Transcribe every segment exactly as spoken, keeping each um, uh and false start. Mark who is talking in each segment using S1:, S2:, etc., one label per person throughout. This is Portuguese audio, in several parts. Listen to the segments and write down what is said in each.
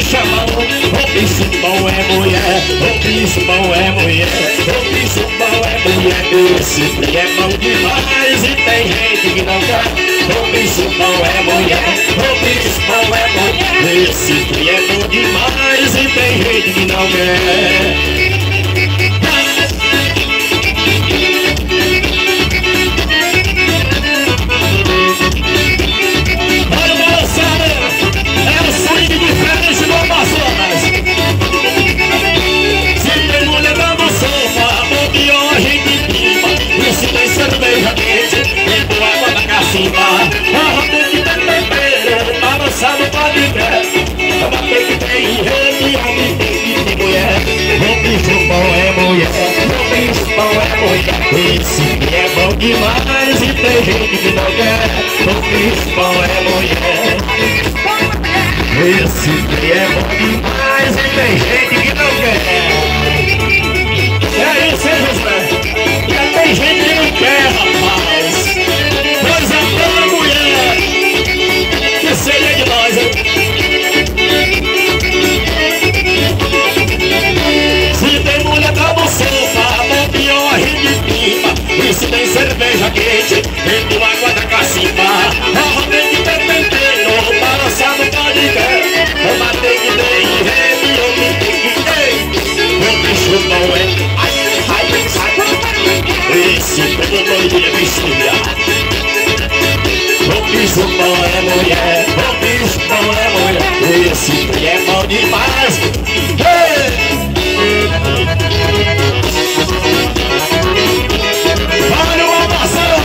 S1: bicha bom, o bicho bom é mulher, o bicho bom é mulher, o bicho bom é mulher. Esse trem é bom demais e tem gente que não quer. O bicho bom é mulher, o bicho bom é mulher. Esse trem é bom demais e tem gente que não quer. A roda que tem tempero, balançado pode ver. A bater que tem rede, homem tem que mulher. O bicho bom é mulher, o bicho bom é mulher. Esse que é bom demais e tem gente que não quer. O bicho bom é mulher. Esse que é bom demais e tem gente que não quer. É isso, hein, José? Já tem gente que não quer, rapaz. Coisa boa, mulher, que seria de nós, hein? Se tem mulher pra você, tá pior a gente pipa. E se tem cerveja quente, dentro água da cacimba. A roda que tem tempero, balançado pode ver. Eu matei que tem rede, eu me tem que ter. O bicho bom é, ai, ai, ai. Esse pelo doido é mistura. O bicho bom é mulher, o bicho bom é mulher. Esse que é bom demais. Hey! Olha o amassão.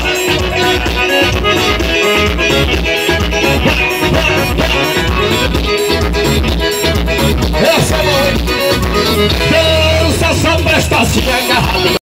S1: Essa é boa. Dança só presta-se agarrado.